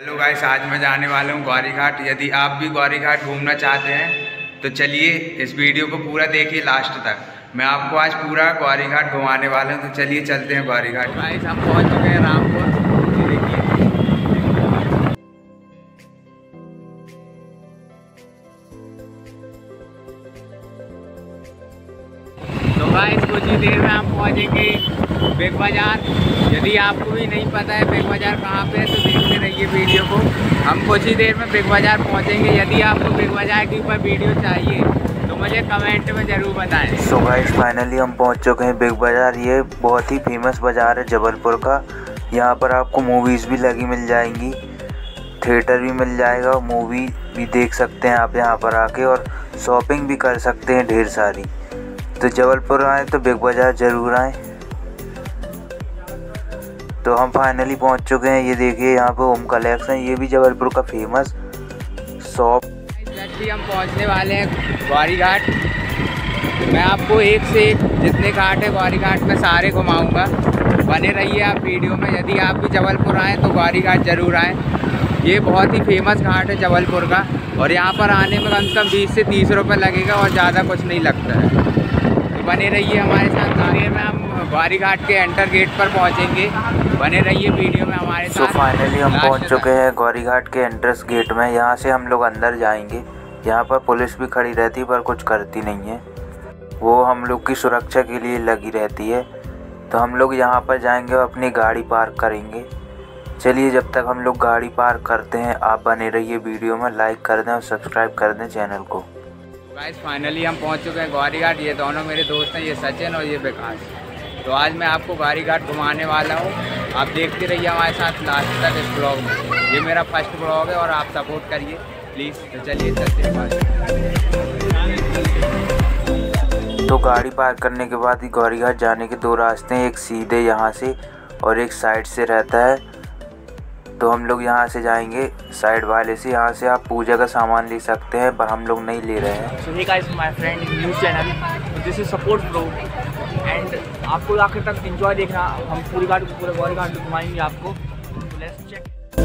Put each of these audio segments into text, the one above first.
Hello guys, आज मैं जाने वाला हूँ गौरी घाट। यदि आप भी गौरी घाट घूमना चाहते हैं तो चलिए इस वीडियो को पूरा देखिए लास्ट तक। मैं आपको आज पूरा गौरी घाट घुमाने वाला हूँ, तो चलिए चलते हैं गौरी घाट। गाइस हम पहुँच चुके हैं रामपुर। देखिए तो गाइस कुछ ही देर में हम पहुँचेंगे बिग बाज़ार। यदि आपको भी नहीं पता है बिग बाज़ार कहाँ पे है तो देखते रहिए वीडियो को। हम कुछ ही देर में बिग बाज़ार पहुँचेंगे। यदि आपको बिग बाज़ार के ऊपर वीडियो चाहिए तो मुझे कमेंट में ज़रूर बताएं। सो गाइस फाइनली हम पहुँच चुके हैं बिग बाज़ार। ये बहुत ही फेमस बाज़ार है जबलपुर का। यहाँ पर आपको मूवीज़ भी लगी मिल जाएंगी, थिएटर भी मिल जाएगा, मूवी भी देख सकते हैं आप यहाँ पर आके, और शॉपिंग भी कर सकते हैं ढेर सारी। तो जबलपुर आए तो बिग बाज़ार ज़रूर आएँ। तो हम फाइनली पहुंच चुके हैं। ये देखिए यहाँ पे होम कलेक्शन, ये भी जबलपुर का फेमस शॉप। जल्दी हम पहुंचने वाले हैं गौरी घाट। मैं आपको एक से एक जितने घाट है गौरी घाट में सारे घुमाऊंगा। बने रहिए आप वीडियो में। यदि आप भी जबलपुर आएँ तो गौरी घाट ज़रूर आएँ। ये बहुत ही फेमस घाट है जबलपुर का, और यहाँ पर आने में कम से कम 20 से 30 रुपये लगेगा और ज़्यादा कुछ नहीं लगता है। तो बने रहिए हमारे साथ। आगे में हम गौरी घाट के एंटर गेट पर पहुँचेंगे। बने रहिए वीडियो में हमारे साथ। तो फाइनली हम पहुंच चुके हैं गौरी घाट के एंट्रेंस गेट में। यहाँ से हम लोग अंदर जाएंगे। यहाँ पर पुलिस भी खड़ी रहती पर कुछ करती नहीं है, वो हम लोग की सुरक्षा के लिए लगी रहती है। तो हम लोग यहाँ पर जाएंगे और अपनी गाड़ी पार्क करेंगे। चलिए जब तक हम लोग गाड़ी पार्क करते हैं आप बने रहिए वीडियो में, लाइक कर दें और सब्सक्राइब कर दें चैनल को। गाइस फाइनली हम पहुँच चुके हैं गौरी घाट। ये दोनों मेरे दोस्त हैं, ये सचिन और ये विकास। तो आज मैं आपको गौरी घाट घुमाने वाला हूँ। आप देखते रहिए हमारे साथ लास्ट तक इस ब्लॉग में। ये मेरा फर्स्ट ब्लॉग है और आप सपोर्ट करिए प्लीज़। तो चलिए चलते हैं। तो गाड़ी पार्क करने के बाद ही गौरी घाट जाने के दो रास्ते हैं, एक सीधे यहाँ से और एक साइड से रहता है। तो हम लोग यहाँ से जाएंगे साइड वाले से। यहाँ से आप पूजा का सामान ले सकते हैं पर हम लोग नहीं ले रहे हैं। So hey guys, my friend news channel, this is support bro and आपको आखिर तक एंजॉय देखना। हम पूरी घाट पूरे गौरी घाट घुमाएंगे आपको। तो लेट्स चेक।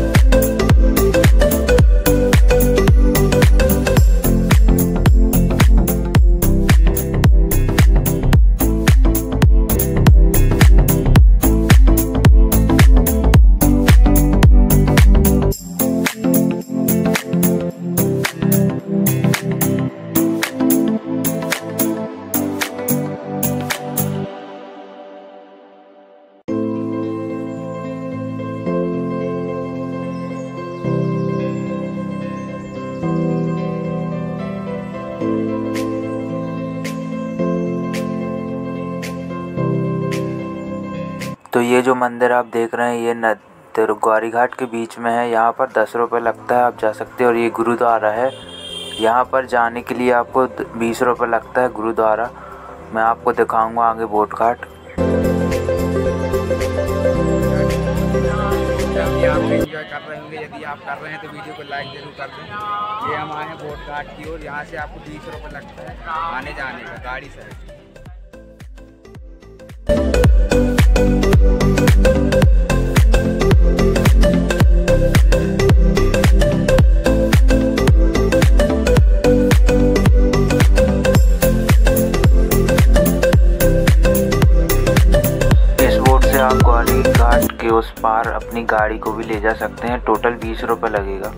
तो ये जो मंदिर आप देख रहे हैं ये गौरी घाट के बीच में है। यहाँ पर 10 रुपये लगता है, आप जा सकते हैं। और ये गुरुद्वारा है, यहाँ पर जाने के लिए आपको 20 रुपये लगता है गुरुद्वारा। मैं आपको दिखाऊंगा आगे बोट घाट। आप एंजॉय कर रहे होंगे। यदि आप कर रहे हैं तो वीडियो को लाइक जरूर कर दें। ये हम आए हैं बोट घाट की ओर। यहाँ से आपको 20 रुपये लगता है आने जाने का गाड़ी से। आप गौरी घाट के उस पार अपनी गाड़ी को भी ले जा सकते हैं। टोटल 20 रुपये लगेगा।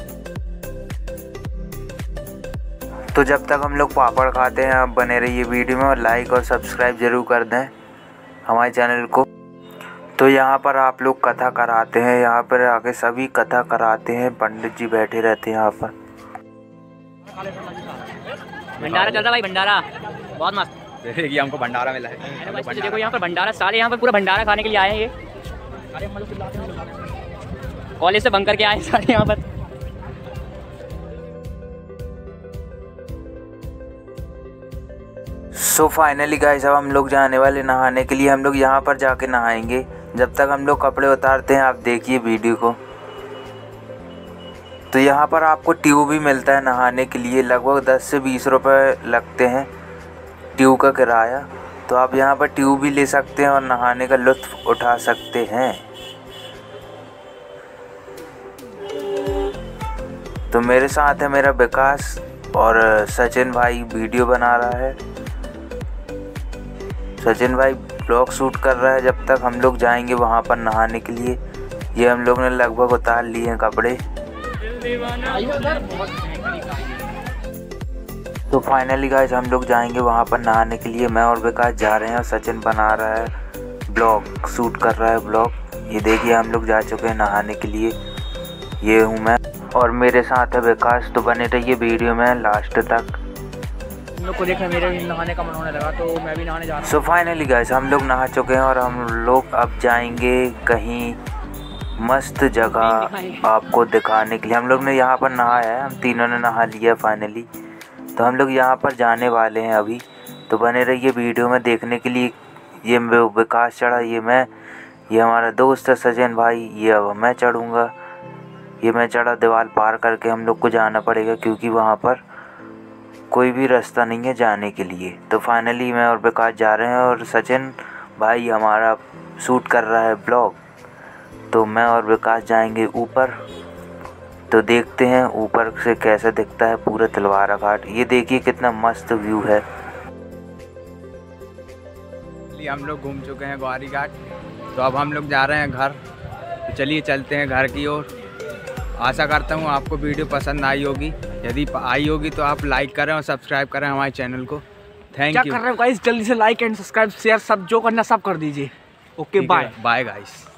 तो जब तक हम लोग पापड़ खाते हैं आप बने रहिए वीडियो में और लाइक और सब्सक्राइब जरूर कर दें हमारे चैनल को। तो यहाँ पर आप लोग कथा कराते हैं, यहाँ पर आके सभी कथा कराते हैं। पंडित जी बैठे रहते हैं यहाँ पर। भंडारा चल रहा भाई, भंडारा बहुत मस्त। देखिए हमको भंडारा मिला है। देखो यहाँ पर भंडारा, सारे यहाँ पर पूरा भंडारा खाने के लिए आए हैं। ये कॉलेज से बंक करके आए सारे यहाँ पर। सो फाइनली गाइस अब हम लोग जाने वाले नहाने के लिए। हम लोग यहाँ पर जाके नहाएंगे। जब तक हम लोग कपड़े उतारते हैं आप देखिए वीडियो को। तो यहाँ पर आपको ट्यूब भी मिलता है नहाने के लिए। लगभग 10 से 20 रुपये लगते हैं ट्यूब का किराया। तो आप यहाँ पर ट्यूब भी ले सकते हैं और नहाने का लुत्फ़ उठा सकते हैं। तो मेरे साथ है मेरा विकास और सचिन भाई वीडियो बना रहा है। सचिन भाई ब्लॉग शूट कर रहा है जब तक हम लोग जाएंगे वहाँ पर नहाने के लिए। ये हम लोग ने लगभग उतार लिए हैं कपड़े। तो फाइनली गाइस हम लोग जाएंगे वहाँ पर नहाने के लिए। मैं और विकास जा रहे हैं और सचिन बना रहा है ब्लॉग, शूट कर रहा है ब्लॉग। ये देखिए हम लोग जा चुके हैं नहाने के लिए। ये हूँ मैं और मेरे साथ है विकास। तो बने रहिए वीडियो में लास्ट तक। हम लोग को देखा मेरे भी नहाने का मन होने लगा तो मैं भी नहाने जा रहा हूँ। सो फाइनली गाइस हम लोग नहा चुके हैं और हम लोग अब जाएंगे कहीं मस्त जगह आपको दिखाने के लिए। हम लोग ने यहाँ पर नहाया है, हम तीनों ने नहा लिया फाइनली। तो हम लोग यहाँ पर जाने वाले हैं अभी। तो बने रहिए वीडियो में देखने के लिए। ये विकास चढ़ा, ये मैं, ये हमारा दोस्त है सचिन भाई, ये अब मैं चढ़ूँगा। ये मैं चढ़ा, दीवार पार करके हम लोग को जाना पड़ेगा क्योंकि वहाँ पर कोई भी रास्ता नहीं है जाने के लिए। तो फाइनली मैं और विकास जा रहे हैं और सचिन भाई हमारा शूट कर रहा है ब्लॉग। तो मैं और विकास जाएंगे ऊपर। तो देखते हैं ऊपर से कैसा दिखता है पूरा तिलवारा घाट। ये देखिए कितना मस्त व्यू है। हम लोग घूम चुके हैं ग्वारी घाट। तो अब हम लोग जा रहे हैं घर। तो चलिए चलते हैं घर की ओर। आशा करता हूँ आपको वीडियो पसंद आई होगी। यदि आई होगी तो आप लाइक करें और सब्सक्राइब करें हमारे चैनल को। Thank you. क्या कर रहे हो गाइस, जल्दी से लाइक एंड सब्सक्राइब शेयर सब जो करना सब कर दीजिए। Okay bye bye guys.